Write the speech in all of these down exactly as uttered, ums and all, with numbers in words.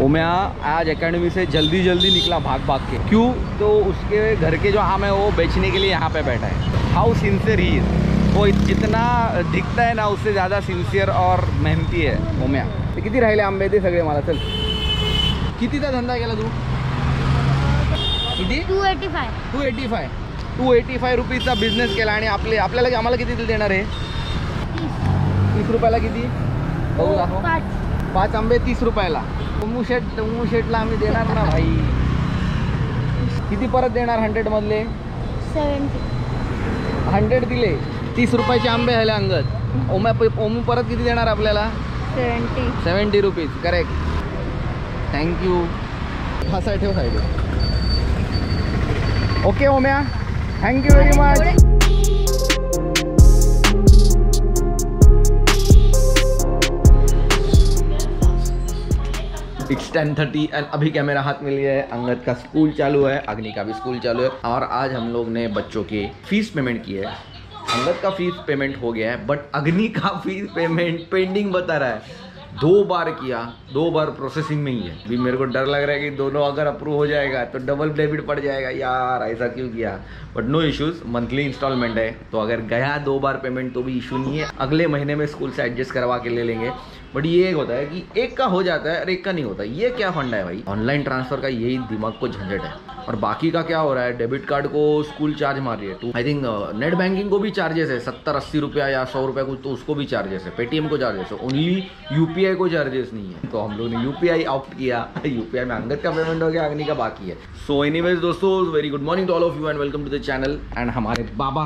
ओम्या आज एकेडमी से जल्दी जल्दी निकला भाग भाग के। क्यों? तो उसके घर के जो आम है वो बेचने के लिए यहाँ पे बैठा है। How sincere he is. वो जितना दिखता है ना उससे ज़्यादा सिंसियर और मेहनती है ओम्या। किती राहिले आंबे ते सगळे मला? चल कितीचा धंदा केला तू? किती? Two eighty five two eighty five two eighty five रुपीजचा बिझनेस केला आणि आपले आपल्याला आम्हाला किती देणार आहे? तीस रुपयाला किती? बघू दाखव। पाच पाच आंबे तीस रुपयाला। टोमू शेट टोमू शेटला आम्ही देणार ना भाई। किती परत देणार हंड्रेड मधले? सेवन्टी हंड्रेड दिले, तीस रुपयाचे आंबे झाले अंगद। ओम्या ओमू परत किती देणार आपल्याला? Seventy seventy rupees. Correct, thank you. हा साईड ठेव, side. Okay Omya, thank you very much. It's ten thirty and अभी क्या मेरा हाथ में लिया है, अंगद का स्कूल चालू है, अग्नि का भी स्कूल चालू है और आज हम लोग ने बच्चों की फीस पेमेंट की है। अंगद का फीस पेमेंट हो गया है बट अग्नि का फीस पेमेंट पेंडिंग बता रहा है। दो बार किया, दो बार प्रोसेसिंग में ही है। अभी मेरे को डर लग रहा है कि दोनों अगर अप्रूव हो जाएगा तो डबल डेबिट पड़ जाएगा। यार ऐसा क्यों किया? But no issues, monthly installment है तो अगर गया दो बार पेमेंट तो भी इशू नहीं है। अगले महीने में स्कूल से एडजस्ट करवा के ले लेंगे। बट ये एक होता है कि एक का हो जाता है और एक का नहीं होता। ये क्या फंडा है भाई? ऑनलाइन ट्रांसफर का यही दिमाग को झंझट है। और बाकी का क्या हो रहा है? डेबिट कार्ड को स्कूल चार्ज मार रही है too I think net banking को भी चार्जेस है सत्तर अस्सी रुपया या सौ रुपया कुछ, तो उसको भी चार्जेस है। पेटीएम को चार्जेस है, ओनली यूपीआई को चार्जेस नहीं है। तो हम लोग ने यूपीआई ऑप्ट किया। यूपीआई में अंगद का पेमेंट हो गया, अग्नि का बाकी है। सो एनीवेज दोस्तों, very good morning to all of you and welcome to the channel. And हमारे बाबा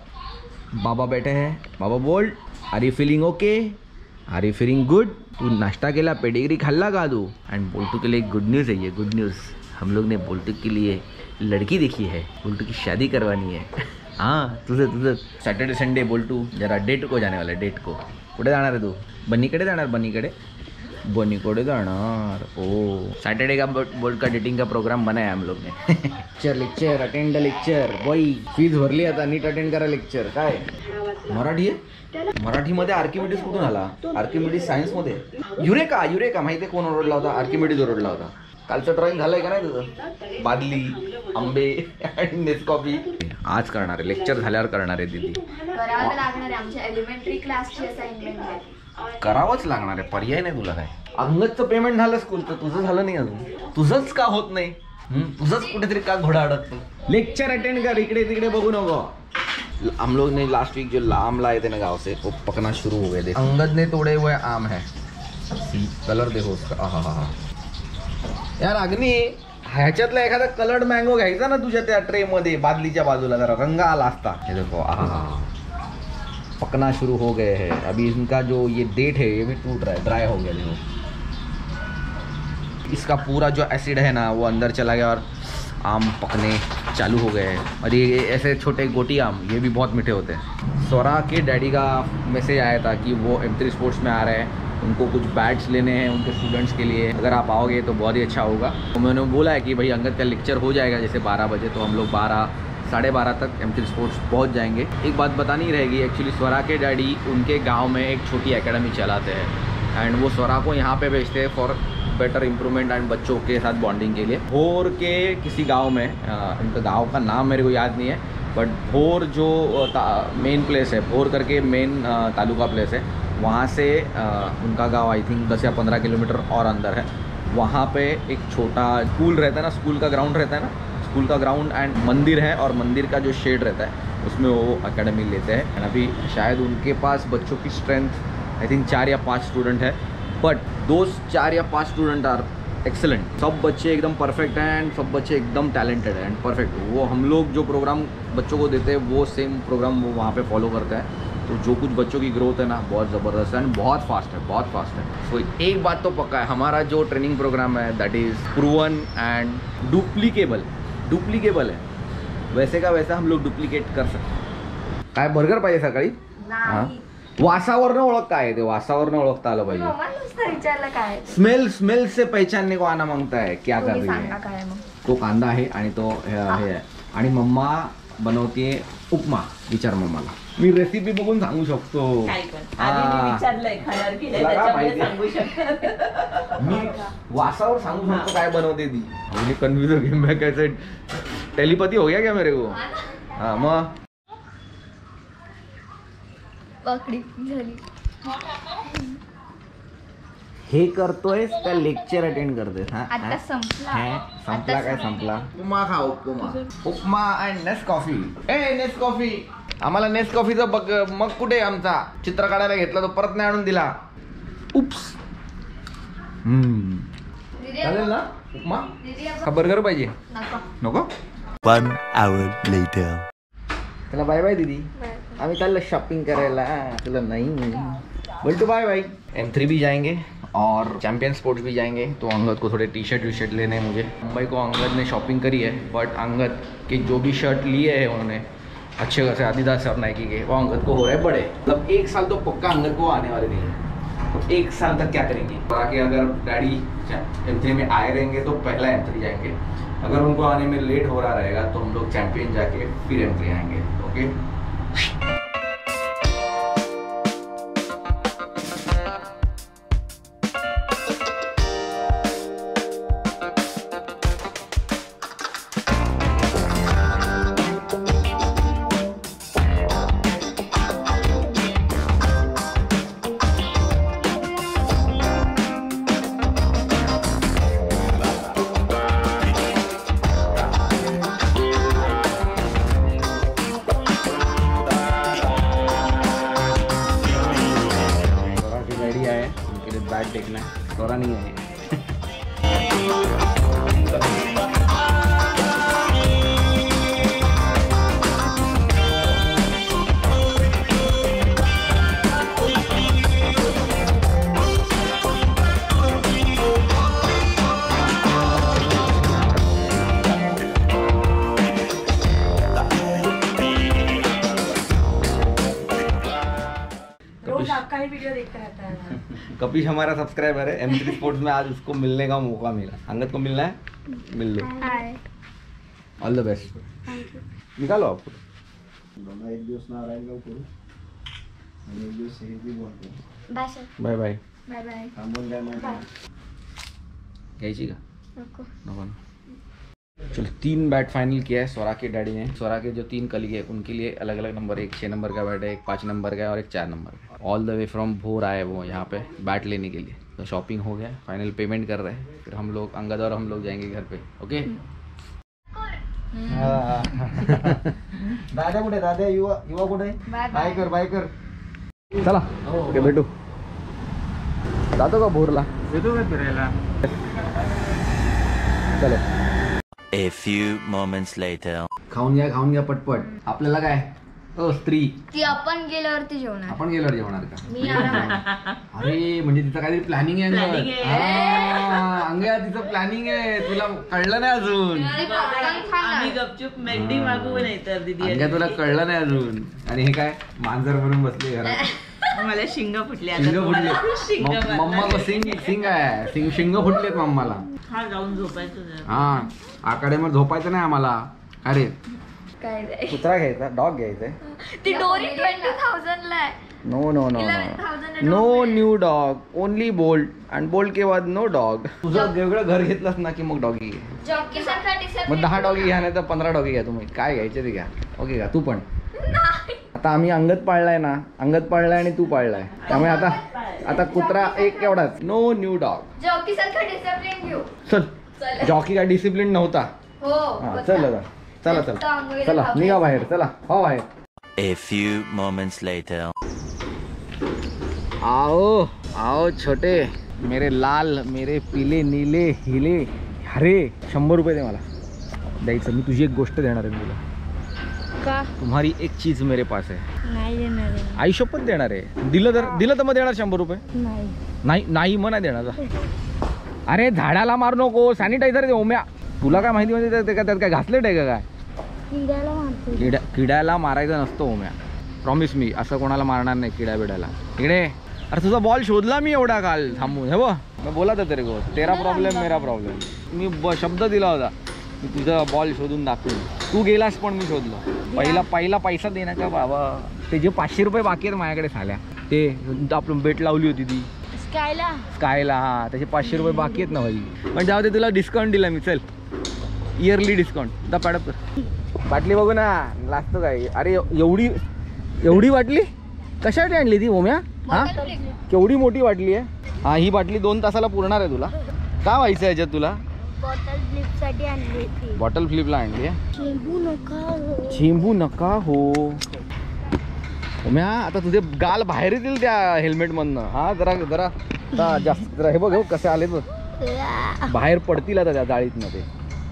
बाबा बैठे हैं। बाबा बोल, are you feeling okay? Are you feeling good? तू नाश्ता केला, पेडिग्री खाल्ला का तू? एंड बोल्टू के लिए गुड न्यूज़ है ये, गुड न्यूज़। हम लोग ने बोल्टू के लिए लड़की देखी है, बोल्टू की शादी करवानी है। हाँ, तुझे तुझे सॅटर्डे संडे बोल्टू जरा डेट को जाने वाला है, डेट को। कुठे जाणार आहे तू? बनीकडे जाणार? बनीकडे बनीकडे जाणार। ओ, सॅटर्डे का बोल्ट का डेटिंग का प्रोग्राम बनाया हम लोग ने। Lecture lecture attend lecture. बॉई फीज भरली आता, नीट अटेंड करा लेक्चर। काय मराठी आहे? मराठीमध्ये आर्किमिडीज कुठून आला? आर्किमिडीज सायन्समध्ये। युरेका, युरेका माहिती आहे कोण ओरडला होता? आर्किमिडीज ओरडला होता। कालचं ड्रॉइंग झालंय का नाही तुझं? बादली, आंबे आणि नेसकॉफी आज करणार आहे, लेक्चर झाल्यावर करणार आहे दीदी। करावं लागणार आहे, आमच्या एलिमेंटरी क्लासची असाइनमेंट आहे। करावंच लागणार आहे, पर्याय नाही तुला काय। अंगदचं पेमेंट झालं स्कूलचं, तुझं झालं नाही अजून। तुझंच का होत नाही? तुझंच कुठेतरी का घोडा अडकतो? लेक्चर अटेंड कर, इकडे तिकडे बघू नको। हम लोग ने लास्ट वीक जो आम लाए थे ना गाँव से, वो पकना शुरू हो गए थे। अंगद ने तोड़े हुए आम है, कलर देखो उसका। आहा हा हा यार अग्नि, ह्याच्यातला एखादा कलर्ड मँगो घ्यायचा ना तुझ्या त्या ट्रे मध्ये, बादलीच्या बाजूला जरा रंग आला असता। हे देखो, आहा पकना शुरू हो गए हैं। अभी इनका जो ये डेट है ये भी टूट रहा है, ड्राई हो गया। देखो इसका पूरा जो एसिड है ना वो अंदर चला गया और आम पकने चालू हो गए हैं। और ये ऐसे छोटे गोटी आम, ये भी बहुत मीठे होते हैं। स्वरा के डैडी का मैसेज आया था कि वो एम थ्री स्पोर्ट्स में आ रहे हैं, उनको कुछ बैट्स लेने हैं उनके स्टूडेंट्स के लिए। अगर आप आओगे तो बहुत ही अच्छा होगा। तो मैंने बोला है कि भाई अंगद का लेक्चर हो जाएगा जैसे बारह बजे, तो हम लोग बारह साढ़े बारह तक एम थ्री स्पोर्ट्स पहुँच जाएंगे। एक बात बतानी रहेगी, एक्चुअली स्वरा के डैडी उनके गाँव में एक छोटी एकेडमी चलाते हैं एंड वो स्वरा को यहाँ पर भेजते हैं फॉर बेटर इम्प्रूवमेंट एंड बच्चों के साथ बॉन्डिंग के लिए। भोर के किसी गांव में, उनका गांव का नाम मेरे को याद नहीं है, बट भोर जो मेन प्लेस है, भोर करके मेन तालुका प्लेस है, वहाँ से आ, उनका गांव आई थिंक दस या पंद्रह किलोमीटर और अंदर है। वहाँ पे एक छोटा स्कूल रहता है ना, स्कूल का ग्राउंड रहता है ना, स्कूल का ग्राउंड एंड मंदिर है, और मंदिर का जो शेड रहता है उसमें वो अकेडमी लेते हैं। एंड अभी शायद उनके पास बच्चों की स्ट्रेंथ आई थिंक चार या पाँच स्टूडेंट है, बट दो चार या पाँच स्टूडेंट आर एक्सेलेंट। सब बच्चे एकदम परफेक्ट हैं एंड सब बच्चे एकदम टैलेंटेड हैं एंड परफेक्ट। वो हम लोग जो प्रोग्राम बच्चों को देते हैं वो सेम प्रोग्राम वो वहाँ पे फॉलो करते हैं। तो जो कुछ बच्चों की ग्रोथ है ना बहुत ज़बरदस्त है एंड बहुत फास्ट है, बहुत फास्ट है। सो so, एक बात तो पक्का है, हमारा जो ट्रेनिंग प्रोग्राम है that is proven and duplicable. Duplicable है, वैसे का वैसा हम लोग डुप्लीकेट कर सकते हैं। काय बर्गर पाहिजे सकाळी? हां, वासावरनं ओळख काय ते, वासावरनं ओळखता आलं पाहिजे। स्मेल स्मेल से पहचानने को आना मांगता है, क्या कर रही है? तो कांदा आहे आणि तो हे आहे आणि मम्मा बनवते उपमा। विचार मम्माला। मी रेसिपी बघून सांगू शकतो. काय पण आधी मी विचारलंय खाणार की नाही तुला काय त्याच्यामुळे माहिती? सांगू शकतात. मी वासावर सांगू शकतो काय बनवते ती. मुझे कन्फ्यूज हो गया मैं कैसे टेलीपैथी हो गया क्या मेरे को. हाँ मग पकडी झाली. हे करतोय का लेक्चर अटेंड करतोय. आता संपला. संपला काय संपला. उपमा खा upma. Upma and Nes coffee. A Nes coffee. आम्हाला नेस कॉफीचा बघ मग कुठे आमचा चित्र काढायला घेतला तो परत नाही आणून दिला. उप्स. हम्म चालेल ना उपमा. का बर्गर पाहिजे. नको. One hour later. चला बाय बाय दीदी. आम्ही चाललो शॉपिंग करायला. चलो नहीं बोलतो बाय बाय. एम थ्री भी जाएंगे और चैंपियन स्पोर्ट्स भी जाएंगे. तो अंगद को थोड़े टी शर्ट वी शर्ट लेने हैं मुझे. मुंबई को अंगद ने शॉपिंग करी है बट अंगद के जो भी शर्ट लिए हैं उन्होंने अच्छे खासे आदिदास और नाइकी के वो अंगद को हो रहे हैं बड़े. मतलब एक साल तो पक्का अंगद को आने वाले नहीं है. तो एक साल तक क्या करेंगे. बाकी अगर डैडी एम थ्री में आए रहेंगे तो पहला एम थ्री जाएंगे. अगर उनको आने में लेट हो रहा रहेगा तो हम लोग चैंपियन जाके फिर एम थ्री आएंगे. ओके. बैट देखना है. थोड़ा नहीं है. रोज आपका ही वीडियो देखता रहता है. कपिश हमारा सब्सक्राइबर है. एम थ्री स्पोर्ट्स में आज उसको मिलने का मौका मिला. अंगद को मिलना है. मिल लो. All the best. निकालो आप. एक दिवस ना राहिला करू आणि एक दिवस हे बी बोलतो. Bye sir. Bye bye. Bye bye. थांबून काय माहिती. घ्यायची का. नको. नको ना. चलो तीन बैट फाइनल किया है स्वरा के डैडी ने. स्वरा के जो तीन कलीग है उनके लिए अलग अलग नंबर. एक छः नंबर का बैट है, एक पाँच नंबर का है और एक चार नंबर का. All the way from Bhor आए वो यहाँ पे बैट लेने के लिए. तो शॉपिंग हो गया. फाइनल पेमेंट कर रहे हैं. फिर हम लोग अंगद और हम लोग जाएंगे घर पे. ओके. दादा कुठे. दादा युवा युवा कुठे. बाय बाय कर बाय कर. चला ओके भेटू. जातो का भोरला. येतो का फिरायला. चलो. A few moments later. खाऊन घ्या खाऊन घ्या पटपट. आपल्याला काय ओ स्त्री. ती आपण गेल्यावरती जेवणार. आपण गेल्यावर जेवणार का. मी आरामात. अरे म्हणजे तिचं काहीतरी प्लॅनिंग आहे. Planning आहे. अंग्या तिचं प्लॅनिंग आहे. तुला कळलं नाही अजून. अरे पॉपकॉर्न खा आम्ही ना. गपचूप मेंढी मागवू नाही तर दीदी. अंग्या तुला कळलं नाही अजून. आणि हे काय मांजर म्हणून बसले घरात. मला शिंग फुटले आता. शिंग फुटले. शिंग मम- भरले. मम्मा को सिंग सिंग आहे. सिंग शिंग फुटलेत मम्माला. हा जाऊन झोपायचं जरा. हा आकडेवर झोपायचं नाही आम्हाला. अरे काय नाही. कुत्रा घ्यायचा. डॉग घ्यायचा. ती डोरी ट्वेंटी थाउजंड ला आहे. No no no eleven thousand no new dog only Bolt आणि बोल्ट के बाद नो डॉग. तुझं वेगळं घर घेतलंस ना की मग डॉगी घे. जॉकी सारखा मग डिसेंबर. दहा डॉगी घ्या नाही तर पंधरा डॉगी घ्या. तुम्ही काय घ्यायचे ते घ्या. ओके का. तू पण आता आम्ही अंगद पाळलाय ना. अंगद पाळलाय आणि तू पाळलाय त्यामुळे आता आता कुत्रा एक एवढाच. No new dog. जॉकी सारखा डिसिप्लिन घेऊ. चल. चल. जॉकी काय डिसिप्लिन नव्हता. हो. हा चल आता. चला चला चला निघा बाहेर. चला हो बाहेर. A few moments later. आओ आओ छोटे मेरे लाल मेरे पीले नीले हिले हरे. शंभर रुपये दे मला द्यायचं. मी तुझी एक गोष्ट देणार आहे तुला. का. तुम्हारी एक चीज मेरे पास है. नाही देणार आहे. आई शपथ देणार आहे. दिलं तर दिलं तर मग देणार शंभर रुपये. नाही. नाही नाही मग नाही देणार. अरे झाडाला मारू नको. सॅनिटायझर दे ओम्या. तुला काय माहिती म्हणजे त्यात त्यात काय घासलेट आहे का काय. किड्याला मारतो. किड्या किड्याला मारायचं नसतं ओम्या. प्रॉमिस मी असं कोणाला मारणार नाही किड्या बिड्याला. इकडे. अरे तुझा बॉल शोधला मी एवढा काल थांबून. हे बघ मी बोला तर तरी गो तेरा प्रॉब्लेम मेरा प्रॉब्लेम. मी ब शब्द दिला होता मी तुझा बॉल शोधून दाखवून. तू गेलास पण मी शोधलो. पहिला पहिला पैसा देण्याचा बाबा ते जे पाचशे रुपये बाकी आहेत माझ्याकडे झाल्या ते आपण बेट लावली होती ती स्कायला स्कायला हा त्याचे पाचशे रुपये बाकी आहेत ना भाई. पण जाऊ दे तुला डिस्काउंट दिला मी. चल इयरली डिस्काउंट दा पाडत बाटली बघू ना लागतो काय. अरे एवढी एवढी बाटली कशासाठी आणली ती ओम्या? हा केवढी मोठी बाटली आहे. हा ही बाटली दोन तासाला पुरणार आहे तुला. का व्हायचं याच्यात तुला? बॉटल फ्लिप साठी आणली ती. बॉटल फ्लिपला आणली आहे. चेंबू नका हो. चेंबू नका हो. ओम्या आता तुझे गाल बाहेर येतील त्या हेल्मेट मधनं. हा जरा जरा आता जास्त जरा हे बघ कसे आले बघ बाहेर पडतील आता त्या जाळीतनं ते.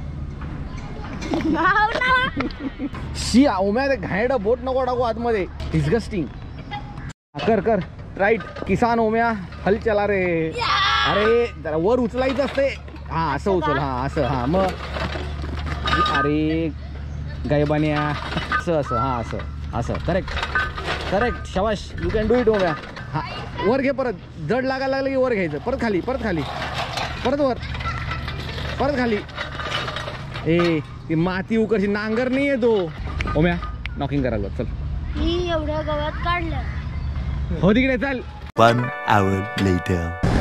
शी ओम्या ते घाणेरडं बोट नको टाकू आतमध्ये. डिस्गस्टिंग. कर कर राईट किसान ओम्या हल चला रे. अरे जरा वर उचलायचं असते. हा असं उचल. हा असं हा मग अरे गायबान्या असं असं हा असं असं करेक्ट करेक्ट शाबाश you can do it Omya. हा वर घे परत. जड लागायला लागलं की वर घ्यायचं. परत खाली परत खाली परत वर परत खाली. ए ती माती उकरची नांगर नाही आहे तो. ओम्या नॉकिंग करायला चल. ही एवढ्या गवत काढलं. हो तिकडे चल. One hour later.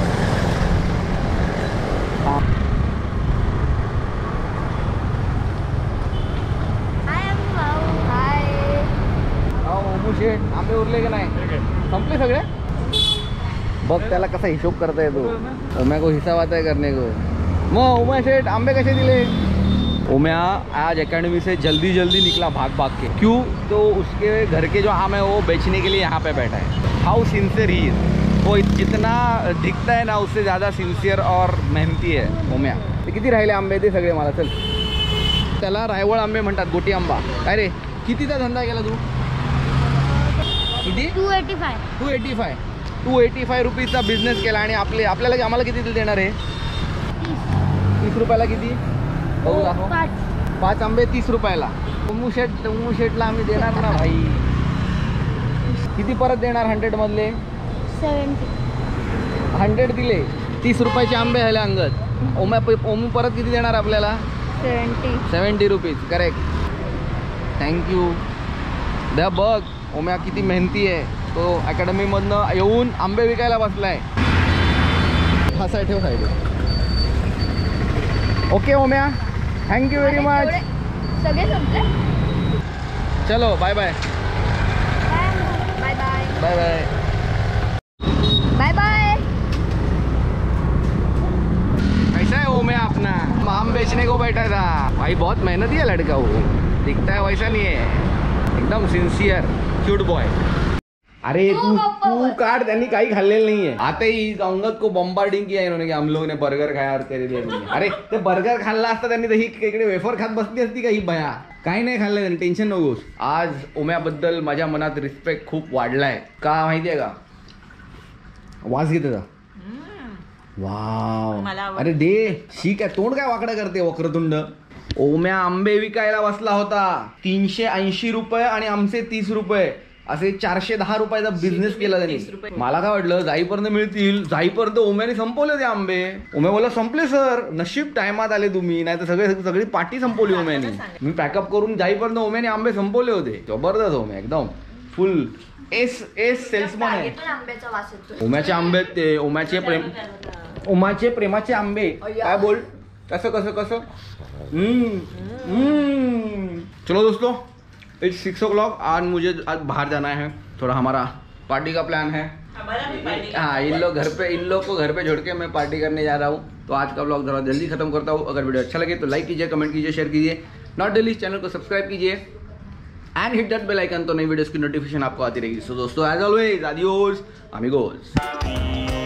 हाय आंबे उरले का नाही? संपले सगळे? बघ त्याला कसा हिशोब करता येतो. ओम्या को हिसाब आता है करने को. मग ओम्या शेठ आंबे कसे दिले? ओम्या आज एकेडमी से जल्दी जल्दी निकला भाग भाग के. क्यों? तो उसके घर के जो आम है वो बेचने के लिए यहाँ पे बैठा है. How sincere he is. वो जितना दिखता है ना उससे ज़्यादा सिंसियर और मेहनती है ओम्या. ते किती राहिले आंबे ते सगळे मला. चल त्याला रायवळ आंबे म्हणतात. गोटी आंबा. काय रे कितीचा धंदा केला तू? किती? Two eighty five two eighty five two eighty five रुपीजचा बिझनेस केला. आणि आपले आपल्याला आम्हाला किती देणार आहे? तीस रुपयाला. किती बघू दाखव. पाच पाच आंबे तीस रुपयाला. टोमू शेट टोमू शेटला आम्ही देणार ना भाई. किती परत देणार? हंड्रेड मधले सेवन्टी. हंड्रेड दिले. तीस रुपयाचे आंबे झाले अंगद. ओम्या ओमू परत किती देणार आपल्याला? Seventy. Seventy rupees. Correct. Thank you. द्या बघ ओम्या किती मेहनती आहे. तो अकॅडमीमधनं येऊन आंबे विकायला बसलाय. हा साईड ठेव side. Okay Omya thank you very much. सगळे संपले. चलो bye bye bye bye bye bye bye bye. कैसा है ओम्या अपना? आम बेचने को बैठा था भाई. बहुत मेहनती है लड़का वो. दिखता है वैसा नहीं है. एकदम सिंसियर क्यूट बॉय. अरे तू तू काट. त्यांनी काही खाल्लेलं नाहीये. आता ही अंगद को बॉम्बार्डिंग किया इन्होंने कि हम लोग ने बर्गर खाया और तेरे लिए नहीं. अरे ते बर्गर खाल्ला असता त्यांनी तर ही इकडे वेफर खात बसली असती का ही भया. काही नाही खाल्लं त्यांनी. टेन्शन नकोस. आज ओम्याबद्दल माझ्या मनात रिस्पेक्ट खूप वाढलाय. का माहितीये का? वास घे त्याचा. वाव. मला आवडतं. अरे दे. शी काय तोंड काय वाकडं करते वक्रतुंड. ओम्या आंबे विकायला बसला होता. तीनशे ऐंशी रुपये आणि आमचे तीस रुपये असे चारशे दहा रुपयाचा बिझनेस केला त्यांनी. मला काय वाटलं जाईपर्यंत मिळतील. जाईपर्यंत ओम्याने संपवले ते आंबे. ओम्या बोला संपले सर. नशीब टायमात आले तुम्ही. नाही तर सगळे सगळी पार्टी संपवली ओम्याने. मी पॅकअप करून जाईपर्यंत ओम्याने आंबे संपवले होते. जबरदस्त ओम्या एकदम फुल एस एस सेल्समन आहे. आंब्याचा वास येतो. ओम्याचे आंबे ते ओम्याचे प्रेम ओम्याचे प्रेमाचे आंबे. काय बोल कसं कसं कसं. हम्म हम्म. चलो दोस्तों इट्स सिक्स ओ क्लॉक. आज मुझे आज बाहर जाना है. थोड़ा हमारा पार्टी का प्लान है. हमारा भी पार्टी. हाँ इन लोग घर पे इन लोग को घर पे छोड़ के मैं पार्टी करने जा रहा हूँ. तो आज का ब्लॉग जरा जल्दी खत्म करता हूँ. अगर वीडियो अच्छा लगे तो लाइक कीजिए, कमेंट कीजिए, शेयर कीजिए. नॉट डेली चैनल को सब्सक्राइब कीजिए and hit that bell icon. तो नई वीडियोस की नोटिफिकेशन आपको आती रहेगी. सो दोस्तों एज ऑलवेज आदियोस अमिगोस.